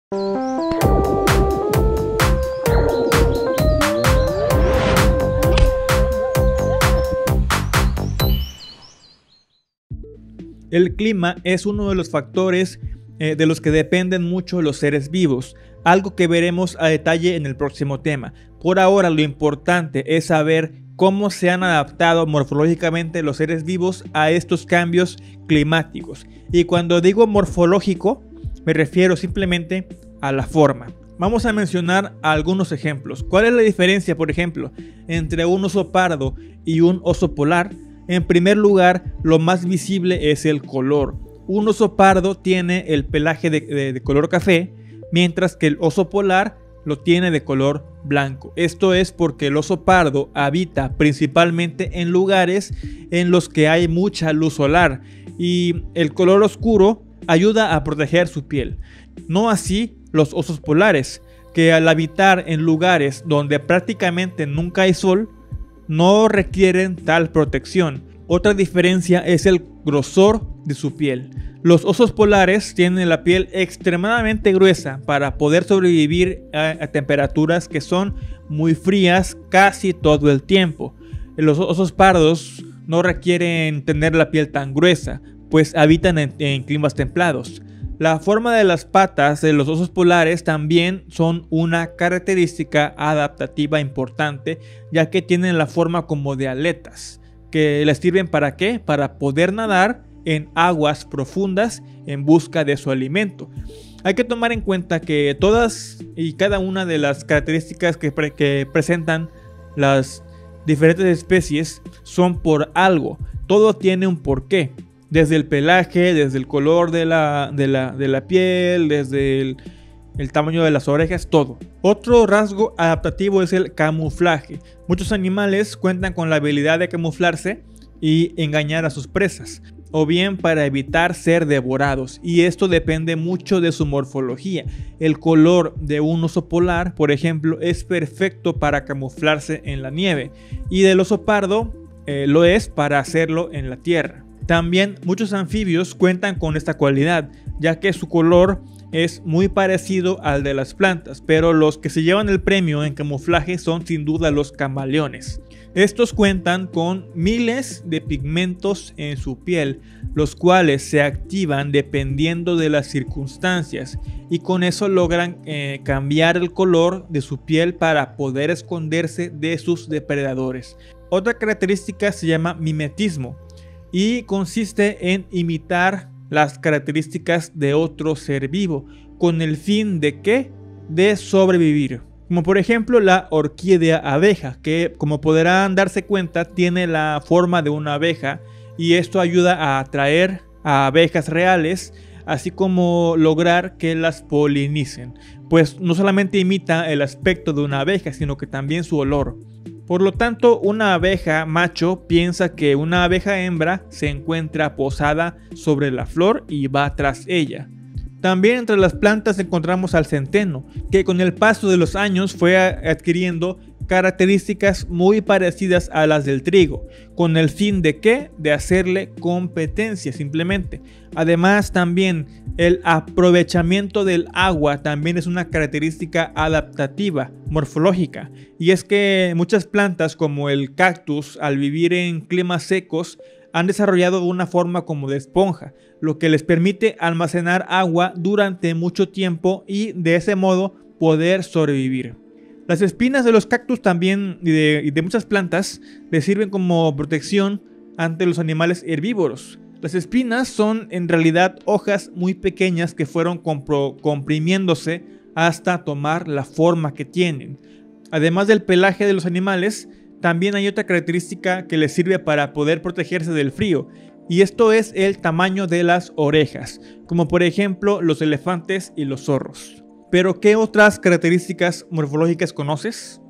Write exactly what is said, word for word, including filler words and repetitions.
El clima es uno de los factores eh, de los que dependen mucho los seres vivos, algo que veremos a detalle en el próximo tema. Por ahora lo importante es saber cómo se han adaptado morfológicamente los seres vivos a estos cambios climáticos. Y cuando digo morfológico, me refiero simplemente a la forma. Vamos a mencionar algunos ejemplos. ¿Cuál es la diferencia, por ejemplo, entre un oso pardo y un oso polar? En primer lugar, lo más visible es el color. Un oso pardo tiene el pelaje de, de, de color café, mientras que el oso polar lo tiene de color blanco. Esto es porque el oso pardo habita principalmente en lugares en los que hay mucha luz solar y el color oscuro ayuda a proteger su piel. No así los osos polares, que al habitar en lugares donde prácticamente nunca hay sol, no requieren tal protección. Otra diferencia es el grosor de su piel. Los osos polares tienen la piel extremadamente gruesa para poder sobrevivir a, a temperaturas que son muy frías casi todo el tiempo. Los osos pardos no requieren tener la piel tan gruesa, pues habitan en, en climas templados. La forma de las patas de los osos polares también son una característica adaptativa importante, ya que tienen la forma como de aletas, que les sirven ¿para qué? Para poder nadar en aguas profundas en busca de su alimento. Hay que tomar en cuenta que todas y cada una de las características que, pre que presentan las diferentes especies son por algo. Todo tiene un porqué. Desde el pelaje, desde el color de la, de la, de la piel, desde el, el tamaño de las orejas, todo. Otro rasgo adaptativo es el camuflaje. Muchos animales cuentan con la habilidad de camuflarse y engañar a sus presas, o bien para evitar ser devorados, y esto depende mucho de su morfología. El color de un oso polar, por ejemplo, es perfecto para camuflarse en la nieve, y del oso pardo eh, lo es para hacerlo en la tierra. También muchos anfibios cuentan con esta cualidad, ya que su color es muy parecido al de las plantas, pero los que se llevan el premio en camuflaje son sin duda los camaleones. Estos cuentan con miles de pigmentos en su piel, los cuales se activan dependiendo de las circunstancias, y con eso logran eh, cambiar el color de su piel para poder esconderse de sus depredadores. Otra característica se llama mimetismo, y consiste en imitar las características de otro ser vivo, con el fin de ¿qué? De sobrevivir. Como por ejemplo la orquídea abeja, que como podrán darse cuenta tiene la forma de una abeja, y esto ayuda a atraer a abejas reales, así como lograr que las polinicen, pues no solamente imita el aspecto de una abeja, sino que también su olor. Por lo tanto, una abeja macho piensa que una abeja hembra se encuentra posada sobre la flor y va tras ella. También entre las plantas encontramos al centeno, que con el paso de los años fue adquiriendo características muy parecidas a las del trigo, con el fin de ¿qué? De hacerle competencia simplemente. Además, también el aprovechamiento del agua también es una característica adaptativa, morfológica, y es que muchas plantas como el cactus, al vivir en climas secos, han desarrollado una forma como de esponja, lo que les permite almacenar agua durante mucho tiempo y de ese modo poder sobrevivir. Las espinas de los cactus también y de, y de muchas plantas les sirven como protección ante los animales herbívoros. Las espinas son en realidad hojas muy pequeñas que fueron comprimiéndose hasta tomar la forma que tienen. Además del pelaje de los animales, también hay otra característica que les sirve para poder protegerse del frío, y esto es el tamaño de las orejas, como por ejemplo los elefantes y los zorros. Pero ¿qué otras características morfológicas conoces?